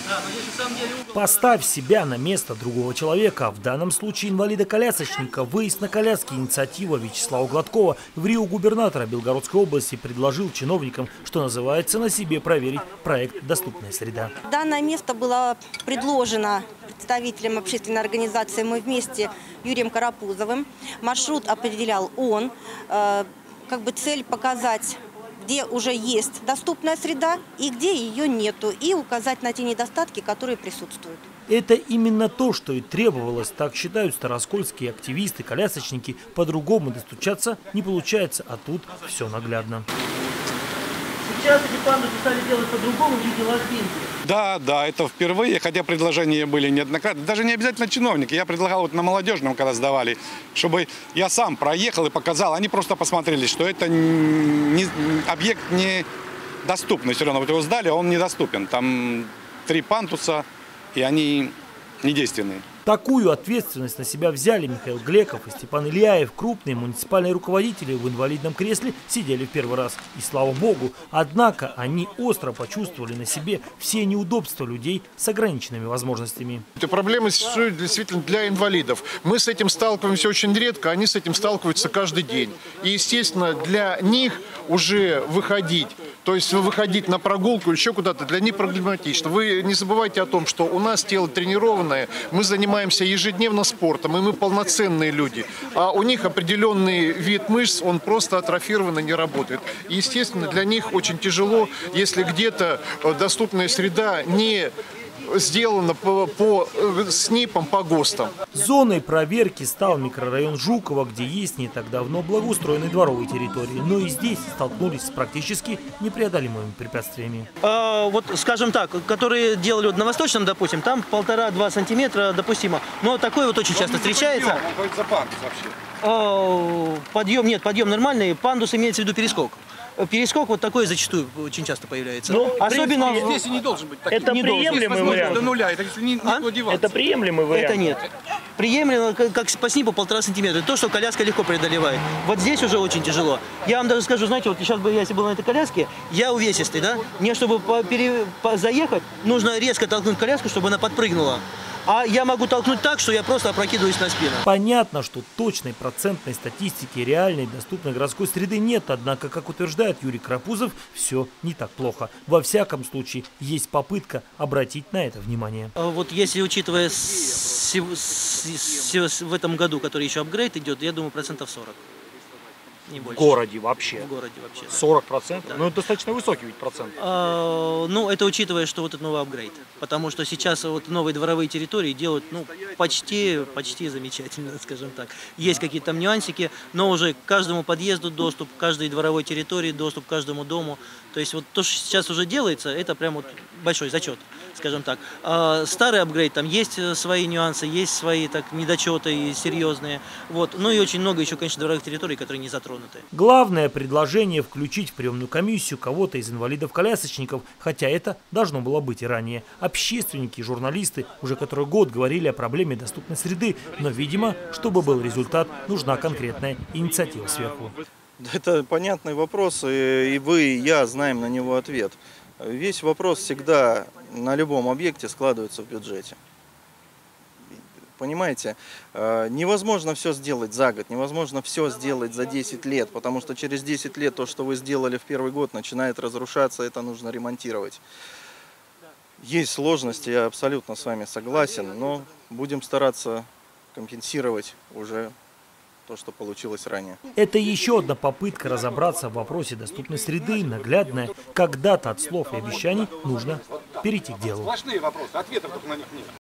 Поставь себя на место другого человека, в данном случае инвалида-колясочника. Выезд на коляске — инициатива Вячеслава Гладкова. В Рио губернатора Белгородской области предложил чиновникам, что называется, на себе проверить проект «Доступная среда». Данное место было предложено представителем общественной организации «Мы вместе» Юрием Карапузовым. Маршрут определял он. Цель показать, где уже есть доступная среда и где ее нету, и указать на те недостатки, которые присутствуют. Это именно то, что и требовалось, так считают староскольские активисты, колясочники. По-другому достучаться не получается, а тут все наглядно. Сейчас эти пандусы стали делать по-другому в виде ложбинки. Да, это впервые, хотя предложения были неоднократно. Даже не обязательно чиновники. Я предлагал на молодежном, когда сдавали, чтобы я сам проехал и показал. Они просто посмотрели, что это объект недоступный. Все равно вот его сдали, а он недоступен. Там 3 пандуса, и они недейственные. Такую ответственность на себя взяли Михаил Глеков и Степан Ильяев. Крупные муниципальные руководители в инвалидном кресле сидели в первый раз. И слава богу. Однако они остро почувствовали на себе все неудобства людей с ограниченными возможностями. Это проблема существует действительно для инвалидов. Мы с этим сталкиваемся очень редко, они с этим сталкиваются каждый день. И, естественно, для них уже выходить на прогулку или еще куда-то, для них проблематично. Вы не забывайте о том, что у нас тело тренированное, мы занимаемся ежедневно спортом, и мы полноценные люди. А у них определенный вид мышц, он просто атрофированно не работает. И, естественно, для них очень тяжело, если где-то доступная среда не сделано по СНИПам, по ГОСТам. Зоной проверки стал микрорайон Жукова, где есть не так давно благоустроенные дворовые территории. Но и здесь столкнулись с практически непреодолимыми препятствиями. Скажем так, которые делали на Восточном, допустим, там 1,5–2 сантиметра допустимо. Но такое очень часто встречается. Подъем нормальный, пандус имеется в виду перескок. Перескок такой зачастую очень часто появляется. Особенно здесь и не должен быть таким. Это приемлемый вариант. До нуля, это если никуда деваться. Это приемлемый вариант. Это нет. Приемлемо, как по СНИПу 1,5 сантиметра. То, что коляска легко преодолевает. Вот здесь уже очень тяжело. Я вам даже скажу, знаете, сейчас бы, если был на этой коляске, я увесистый, да? Мне, чтобы заехать, нужно резко толкнуть коляску, чтобы она подпрыгнула. А я могу толкнуть так, что я просто опрокидываюсь на спину. Понятно, что точной процентной статистики реальной доступной городской среды нет. Однако, как утверждает Юрий Карапузов, все не так плохо. Во всяком случае, есть попытка обратить на это внимание. Вот если учитывая в этом году, который еще апгрейд идет, я думаю, 40%. Не больше. В городе вообще? В городе вообще. 40%? Да. Ну, это достаточно высокий ведь процент. Это учитывая, что вот это новый апгрейд. Потому что сейчас новые дворовые территории делают почти замечательно, скажем так. Есть какие-то там нюансики, но уже к каждому подъезду доступ, к каждой дворовой территории доступ, к каждому дому. То есть вот то, что сейчас уже делается, это прям большой зачет, скажем так. Старый апгрейд, там есть свои нюансы, есть свои недочеты серьезные. Ну и очень много еще, конечно, дворовых территорий, которые не затронуты. Главное предложение — включить в приемную комиссию кого-то из инвалидов-колясочников, хотя это должно было быть и ранее. Общественники и журналисты уже который год говорили о проблеме доступной среды, но, видимо, чтобы был результат, нужна конкретная инициатива сверху. Это понятный вопрос, и вы, и я знаем на него ответ. Весь вопрос всегда на любом объекте складывается в бюджете. Понимаете, невозможно все сделать за год, невозможно все сделать за 10 лет, потому что через 10 лет то, что вы сделали в первый год, начинает разрушаться, это нужно ремонтировать. Есть сложности, я абсолютно с вами согласен, но будем стараться компенсировать уже то, что получилось ранее. Это еще одна попытка разобраться в вопросе доступной среды, наглядная. Когда-то от слов и обещаний нужно перейти к делу. Сплошные вопросы, ответов только на них нет.